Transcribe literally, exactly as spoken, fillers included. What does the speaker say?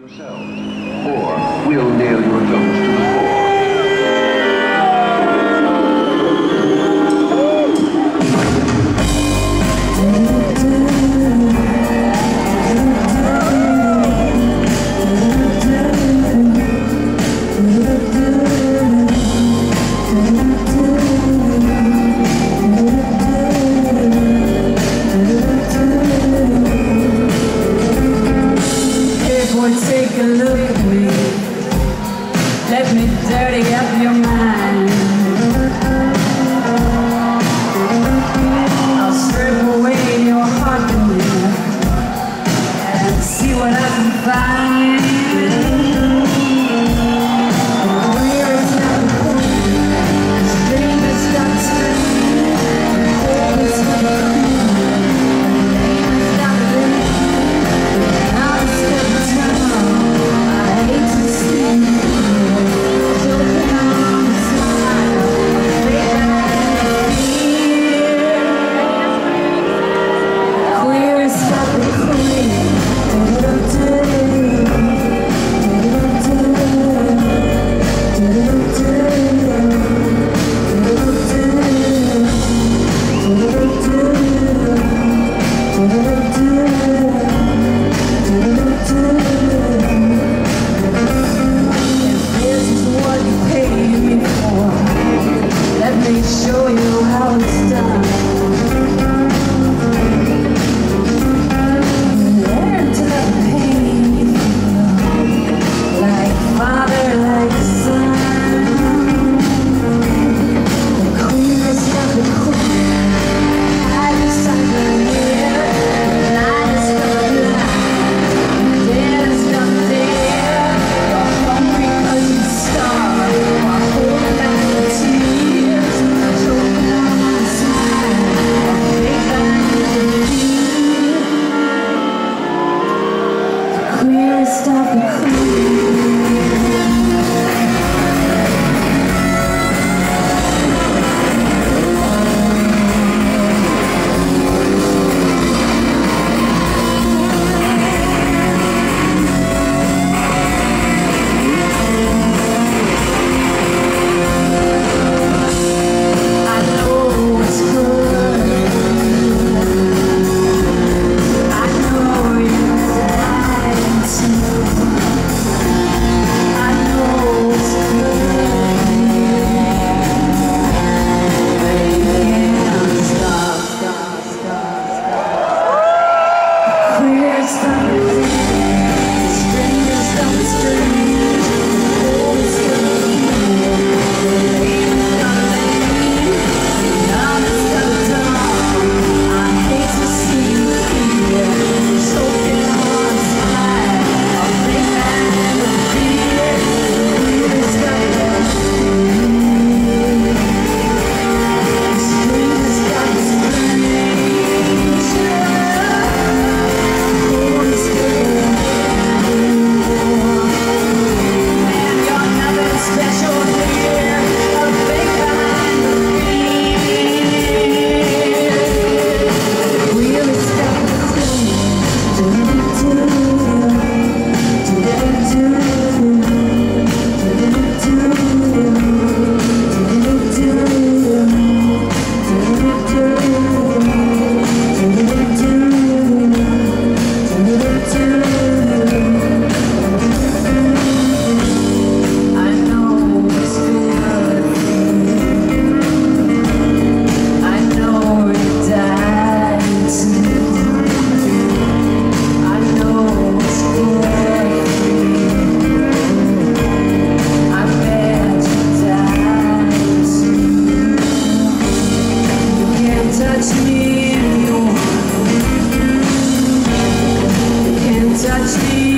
yourselves, or we'll nail your nose to the floor. Take a look at me. Let me dirty up your mind. I'll strip away your heart and see what I can find. Where is that point? Strangers got to hold us up. Show you how it's done. Learn to love the pain you feel, like father, like son. The queerest of the queen, I just under here, and I just got blind. Dead is not there, you're hungry 'cause you starve, while holding back the tears. Stop the queen. Touch me if you want. You can't touch me.